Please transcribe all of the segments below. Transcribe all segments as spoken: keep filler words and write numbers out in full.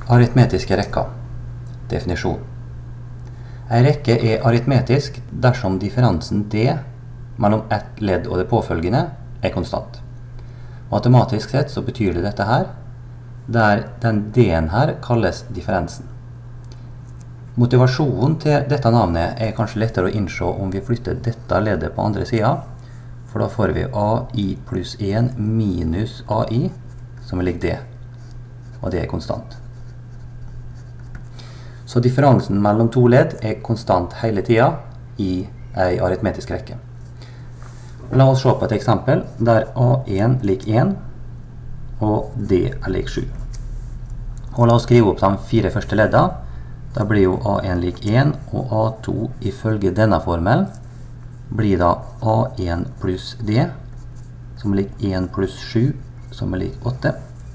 Aritmetiske rekker. Definisjon. En rekke er aritmetisk dersom differensen d mellom ett ledd og det påfølgende er konstant. Matematisk sett så betyr det dette her, der den d-en her kalles differensen. Motivasjonen til dette navnet er kanskje lettere å innse om vi flytter dette leddet på andre siden, for da får vi ai pluss en minus ai, som er lik d, og det er konstant. Så differensen mellom to ledd er konstant hele tiden i en aritmetisk rekke. La oss se på et eksempel der a en lik en og d er lik sju. Og la oss skrive opp de fire første leddene. Da blir jo a en lik en, og a to ifølge denne formelen blir da a en pluss d, som er lik en pluss sju, som er lik åtte.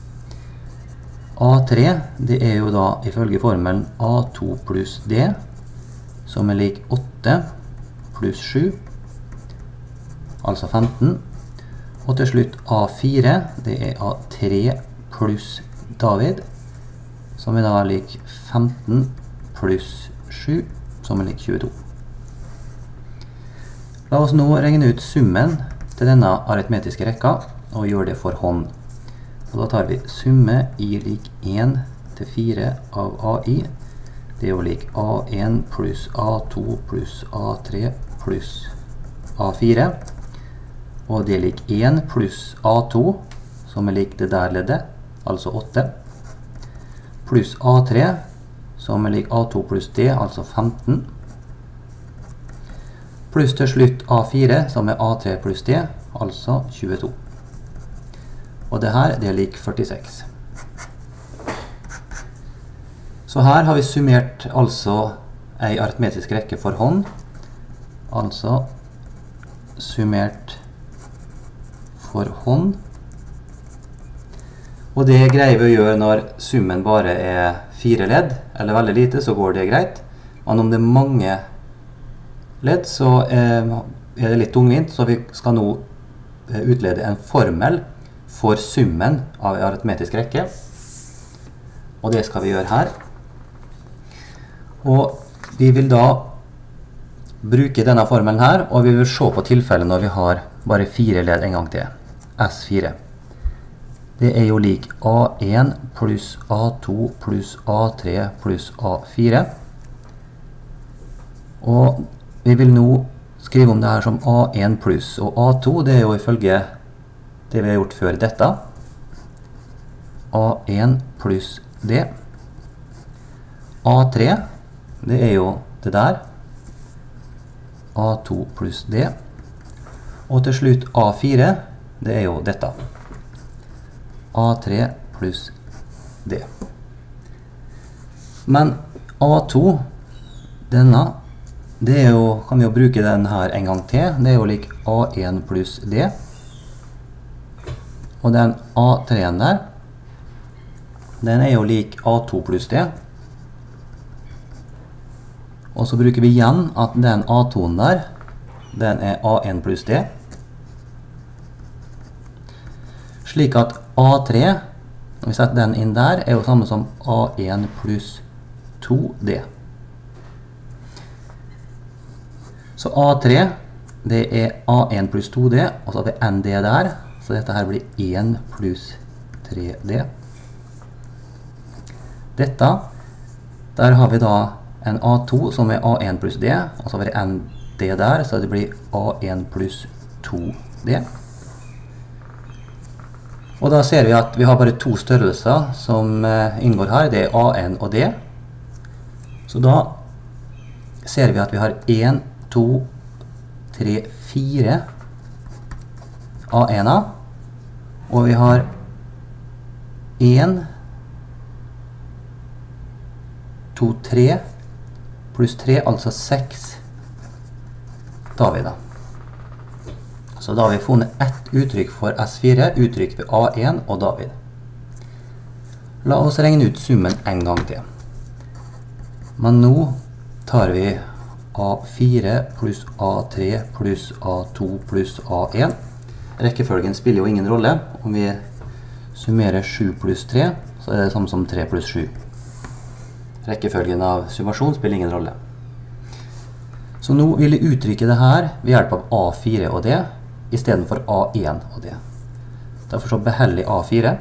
a tre, det er jo da ifølge formelen a to pluss d, som er lik åtte pluss sju, altså femten. Og til slutt a fire, det er a tre pluss David, som er da lik femten pluss sju, som er lik tjueto. La oss nå regne ut summen til denne aritmetiske rekka, og gjøre det for hånd. Og da tar vi summe i lik en til fire av ai. Det er jo lik a en pluss a to pluss a tre pluss a fire. Og det er lik en pluss a to, som er lik det der leddet, altså åtte. Pluss a tre, som er lik a to pluss d, altså femten. Pluss til slutt a fire, som er a tre pluss d, altså tjueto. Og det her, det er lik førtiseks. Så her har vi summert altså en aritmetisk rekke for hånd. Altså summert for hånd. Og det greier vi å gjøre når summen bare er fire ledd, eller veldig lite, så går det greit. Men om det er mange ledd, så er det litt tungvint, så vi skal nå utlede en formel for summen av en aritmetisk rekke. Og det skal vi gjøre her. Og vi vil da bruke denne formelen her, og vi vil se på tilfellet når vi har bare fire ledd en gang til. S fire. Det er jo lik a en pluss a to pluss a tre pluss a fire. Og vi vil nå skrive om det her som a en pluss, og a to det er jo ifølge det vi har gjort før dette. a en pluss d. a tre, det er jo det der. a to pluss d. Og til slutt a fire, det er jo dette. a tre pluss d. Men a to, denne, det er jo, kan vi jo bruke den her en gang til. Det er jo lik a en pluss d. Og den a tre-en der, den er jo lik a to pluss d. Og så bruker vi igjen at den a to-en der, den er a en pluss d. Slik at a tre, når vi setter den inn der, er jo samme som a en pluss to d. Så a tre, det er a en pluss to d, og så har vi en d der. Så dette her blir en pluss tre d. Dette, der har vi da en a to som er a en pluss d, og så har vi en d der, så det blir a en pluss to d. Og da ser vi at vi har bare to størrelser som inngår her, det er a en og d. Så da ser vi at vi har en, to, tre, fire a en-er, og vi har en, to, tre, pluss tre, altså seks Davider. Så da har vi funnet ett uttrykk for S fire, uttrykk for A en og David. La oss regne ut summen en gang til. Men nå tar vi A fire pluss A tre pluss A to pluss A en. Rekkefølgen spiller jo ingen rolle. Om vi summerer sju pluss tre, så er det samme som tre pluss sju. rekkefølgen av summasjon spiller ingen rolle. Så nå vil jeg uttrykke det her ved hjelp av A fire og D, i stedet for A én og D. Derfor så beholder jeg A fire.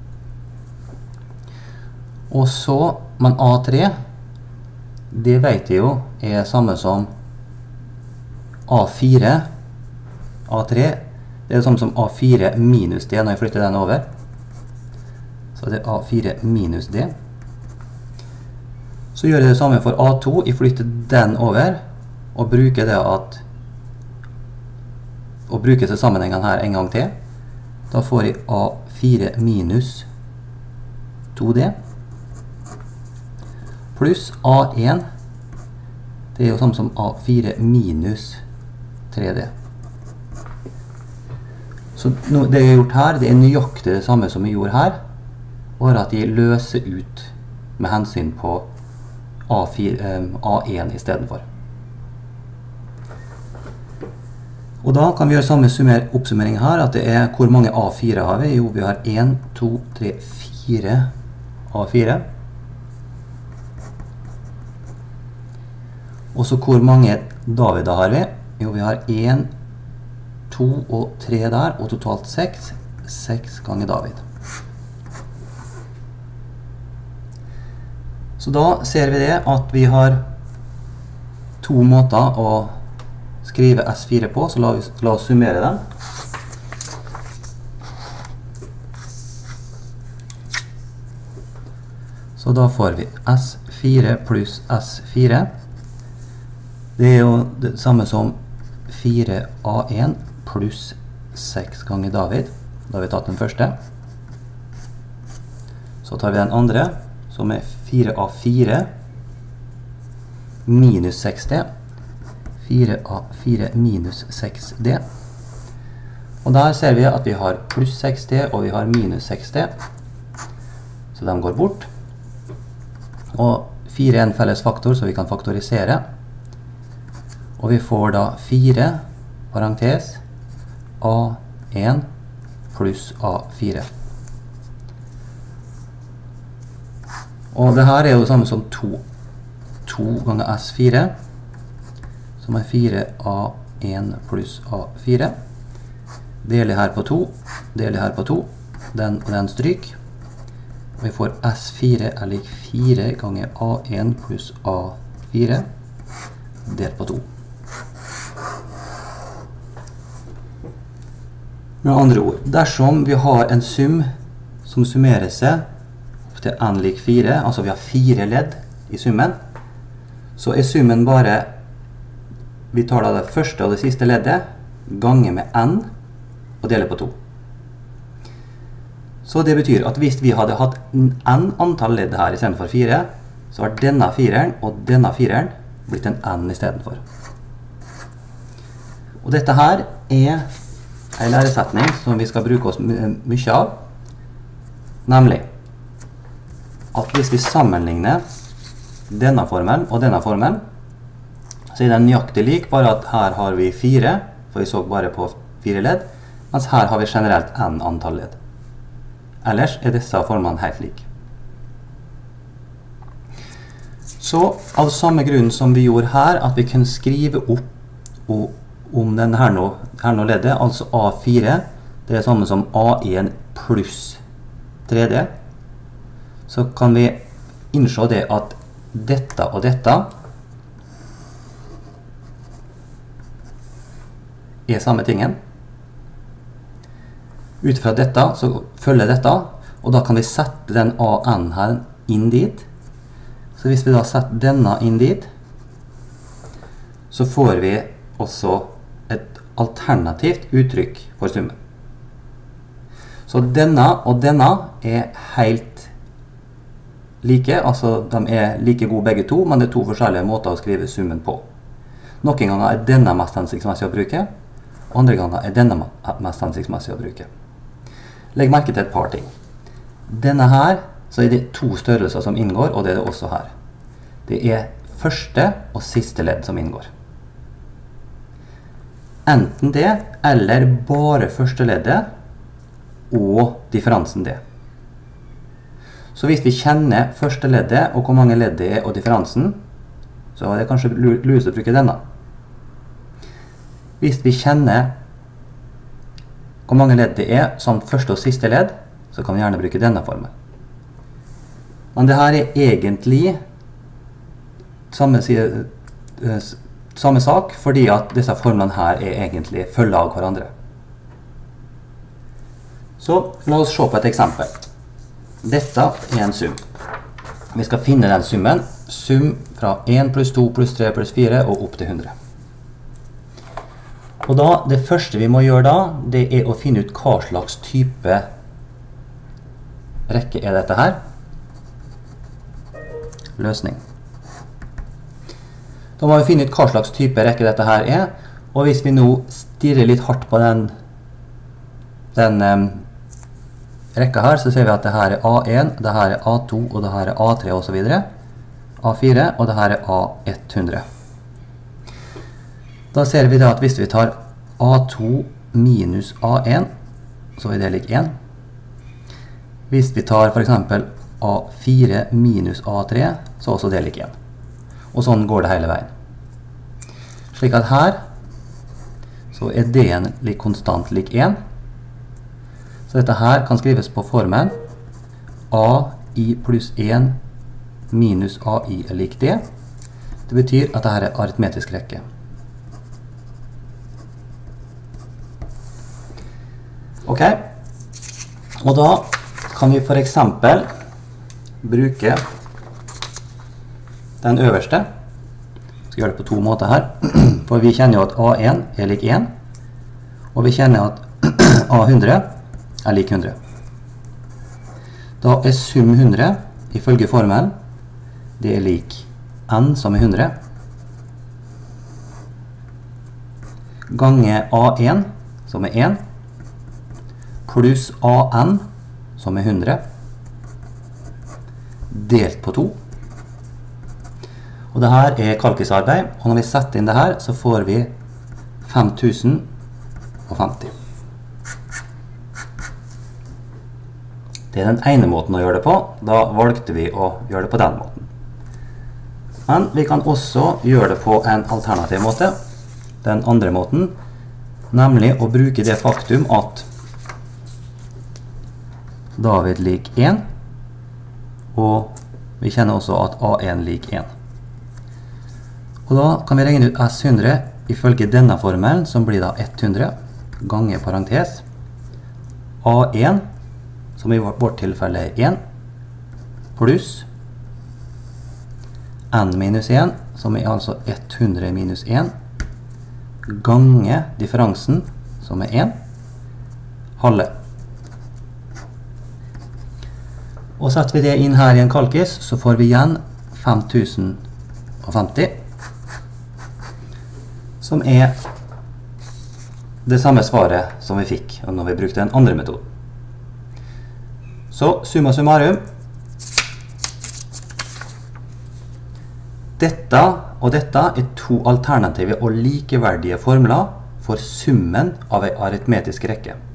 Og så, men A tre, det vet jeg jo er samme som A fire. A tre, det er det samme som A fire minus D når jeg flytter den over. Så det er A fire minus D. Så gjør jeg det samme for A to, jeg flytter den over, og bruker det at, og bruker til sammenhengen her en gang til. Da får jeg A fire minus to D, pluss A én, det er jo samme som A fire minus tre D. Så nå, det jeg har gjort her, det er nøyaktig det samme som jeg gjorde her, bare at jeg løser ut med hensyn på A fire, um, A én i stedet for. Og da kan vi gjøre samme summer, oppsummering her, at det er hvor mange A fire har vi? Jo, vi har en, to, tre, fire A fire. Og så hvor mange Davida har vi? Jo, vi har en, to og tre der, og totalt seks. seks ganger David. Så da ser vi det at vi har to måter å skrive S fire på, så la, vi, la oss summere den. Så da får vi S fire pluss S fire. Det er jo det samme som fire A én pluss seks ganger David. Da har vi tatt den første. Så tar vi den andre, som er fire A fire minus seks D. fire A fire minus seks D. Og der ser vi at vi har pluss seks D og vi har minus seks D. Så de går bort. Og fire er en felles faktor, så vi kan faktorisere. Og vi får da fire, parentes, A én pluss A fire. Og det her er jo det samme som to. to ganger S fire, som er fire A én pluss A fire. Deler her på to, deler her på to, den og den stryk. Vi får S fire er lik fire ganger A én pluss A fire, delt på to. Med andre ord, dersom vi har en sum som summerer seg til n lik fire, altså vi har fire ledd i summen, så er summen bare, vi tar da det første og det siste leddet, ganger med n, og deler på to. Så det betyr at hvis vi hadde hatt n antall ledd her i stedet for fire, så har denne fireren og denne fireren blitt en n i stedet for. Og dette her er en læresetning som vi skal bruke oss mye av, nemlig at hvis vi sammenligner denne formelen og denne formelen, så er den nøyaktig lik, bare at her har vi fire, for vi så bare på fire ledd, mens her har vi generelt n antall ledd. Ellers er disse formene helt like. Så av samme grunn som vi gjorde her, at vi kunne skrive opp og om denne her nå, her nå leddet, altså A fire, det er samme som A én pluss tre D, så kan vi innse det at dette og dette er samme tingen. Ut fra dette så følger dette, og da kan vi sette den A n her inn dit. Så hvis vi da setter denne inn dit, så får vi også et alternativt uttrykk for summen. Så denne og denne er helt like, altså de er like gode begge to, men det er to forskjellige måter å skrive summen på. Noen ganger er denne mest hensiktsmessig å bruke, og andre ganger er denne mest hensiktsmessig å bruke. Legg merke til et par ting. Denne her, så er det to størrelser som inngår, og det er det også her. Det er første og siste ledd som inngår. Enten det, eller bare første leddet, og differansen det. Så hvis vi kjenner første leddet, og hvor mange ledd det er, og differansen, så er det kanskje lurest å bruke denne. Hvis vi kjenner hvor mange ledd det er, som første og siste ledd, så kan vi gjerne bruke denne formen. Men det her er egentlig samme, samme sak, fordi at disse formlene her er egentlig følge av hverandre. Så la oss se på et eksempel. Dette er en sum. Vi skal finne den summen. Sum fra en pluss to pluss tre pluss fire og opp til hundre. Og da, det første vi må gjøre da, det er å finne ut hva slags type rekke er dette her. Løsning. Da må vi finne ut hva slags type rekke dette her er, og hvis vi nå stirrer litt hardt på den, den um, rekka her, så ser vi at det her er A en, det her er A to, og det her er A tre og så videre. A fire, og det her er A hundre. Da ser vi da at hvis vi tar A to minus A en, så er det lik en. Hvis vi tar for eksempel A fire minus A tre, så er også det lik en. Og sånn går det hele veien. Slik at her, så er D-en lik konstant lik en. Så dette her kan skrives på formelen A i pluss en minus A i er lik D. Det betyr at dette er aritmetisk rekke. Ok, og da kan vi for eksempel bruke den øverste. Jeg skal gjøre det på to måter her, for vi kjenner jo at A en er lik en, og vi kjenner at A hundre er lik hundre. Da er sum hundre, ifølge formelen, det er lik n som er hundre, gange A en, som er en, pluss A n, som er hundre, delt på to. Og det her er kalkisarbeid, og når vi setter inn det her, så får vi fem tusen og femti. Det er den ene måten å gjøre det på. Da valgte vi å gjøre det på den måten. Men vi kan også gjøre det på en alternativ måte. Den andre måten, nemlig å bruke det faktum at David lik en, og vi kjenner også at A en lik en. Og da kan vi regne ut S hundre ifølge denne formelen, som blir da hundre ganger parentes A en, som i vårt tilfelle er en, pluss n minus en, som er altså hundre minus en, ganger differansen, som er en, halve. Og setter vi det inn her i en kalkis, så får vi igjen fem tusen og femti, som er det samme svaret som vi fikk når vi brukte den andre metoden. Så summa summarum, dette og dette er to alternative og likeverdige formler for summen av en aritmetisk rekke.